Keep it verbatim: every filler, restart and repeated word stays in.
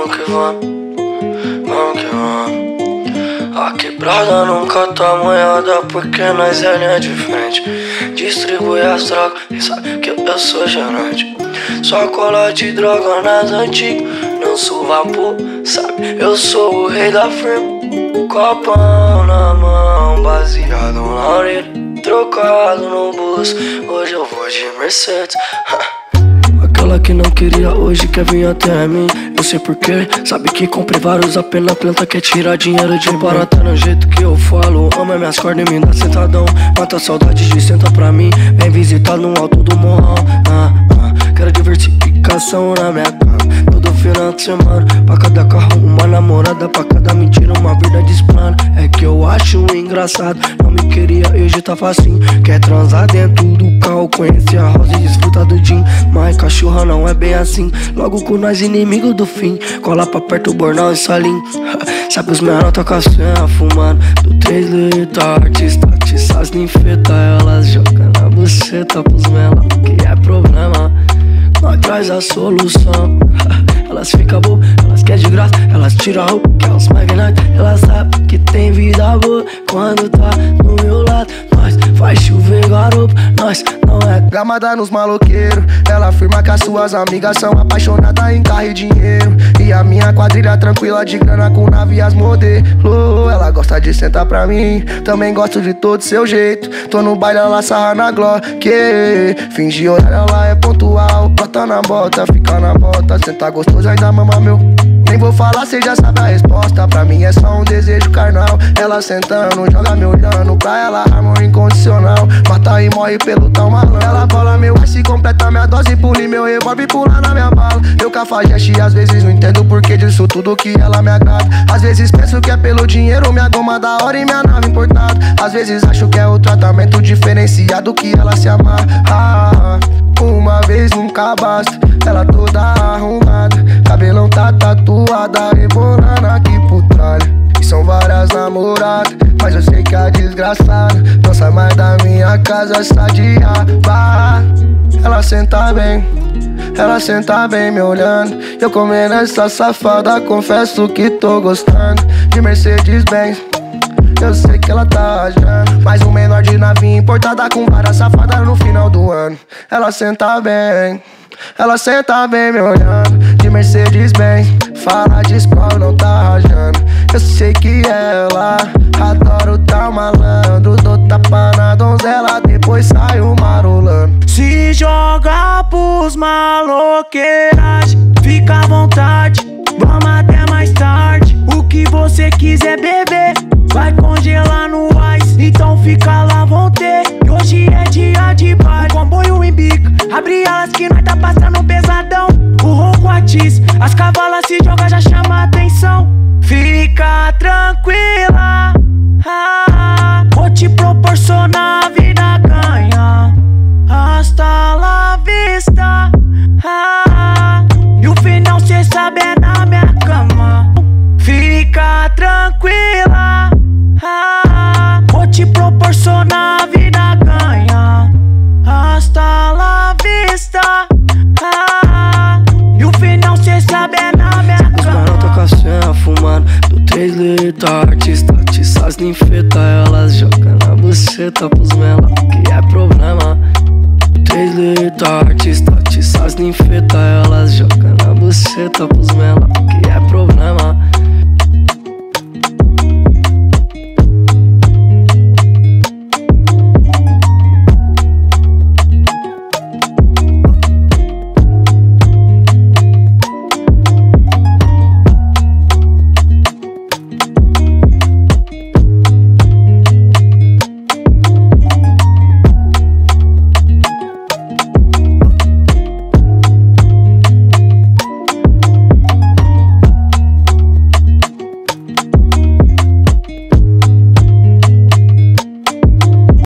vamos que vamos, vamos que vamos. A quebrada nunca tá manhada porque nós é linha de frente. Distribui as drogas e sabe que eu sou gerente. Só cola de droga nas antigas, não sou vapor, sabe? Eu sou o rei da firma. Copão na mão, baseado na orelha, trocado no bolso, hoje eu vou de Mercedes. Aquela que não queria hoje quer vir até mim, eu sei porquê. Sabe que comprei vários A P na planta, quer tirar dinheiro de barata. No jeito que eu falo, ama minhas cordas e me dá sentadão. Mata a saudade de senta pra mim, vem visitar no alto do morrão. ah, ah, Quero diversificação na minha cama todo final de semana. Pra cada carro uma namorada, pra cada mentira uma verdade explana. É que eu acho engraçado, não me queria e hoje tá facinho. Quer transar dentro do carro, conhecer a rosa e desfrutar do gin. Mas cachorra não é bem assim, logo com nós inimigos do fim. Cola pra perto o Bornal e Salim. Sabe os menores toca senha fumando do três litros, artista atiças ninfeta. Elas jogam na buceta pros menores, que é problema, nós traz a solução. Elas ficam boas, elas querem de graça, elas tiram a roupa, que é os magnates. Elas sabem que tem vida boa quando tá no meu lado. Nós faz chover garoto, nós não é gamada nos maloqueiros. Ela afirma que as suas amigas são apaixonadas em carro e dinheiro. E a minha quadrilha tranquila de grana com nave e as modelo. Ela gosta de sentar pra mim, também gosto de todo seu jeito. Tô no baile, ela sarra na glória, que finge horário, ela é pontual. Bota na bota, fica na bota, senta gostoso, ainda mama meu. Nem vou falar, cê já sabe a resposta. Pra mim é só um desejo carnal. Ela sentando, joga me olhando, pra ela amor incondicional. Mata e morre pelo tal malandro. Ela bola meu ice, completa minha dose, pule meu revólver, pula na minha bala. Eu cafajeste, às vezes não entendo o porquê disso tudo que ela me agrada. Às vezes penso que é pelo dinheiro, minha goma da hora e minha nave importada. Às vezes acho que é o tratamento diferenciado que ela se amarra. ah, Uma vez nunca basta, ela toda arrumada, cabelão tá tatuada, rebolando aqui por trás. E são várias namoradas, mas eu sei que a desgraçada não sai mais da minha casa, sadiava. Ela senta bem, ela senta bem me olhando. Eu comendo essa safada, confesso que tô gostando de Mercedes-Benz. Eu sei que ela tá achando mais um menor de nave importada com várias safadas no final do ano. Ela senta bem, ela senta bem me olhando de Mercedes-Benz. Fala de spawn, não tá rajando. Eu sei que ela adora o tal malandro. Dou tapa na donzela, depois saio marolando. Se joga pros maloqueiras, fica à vontade, vamos até mais tarde. O que você quiser beber vai congelar no ice, então fica lá, vão ter. Hoje é dia de baile, o comboio embica, abre alas que nós tá passando pesadão. O ronco atiça, as cavalas se joga, já chama atenção. Fica tranquila, ah, vou te proporcionar a vida ganha. Hasta la vista, ah, e o final cê sabe é na minha cama. Fica tranquila, ah, vou te proporcionar a vida ganha. Hasta la vista, ah, e o final cê sabe é na minha cama. Os menores toca senha fumando do três litros, artista atiças ninfeta. Elas jogam na buceta pros menores, que é problema. três litros, artista atiças ninfeta. Elas jogam na buceta pros menores, que é problema.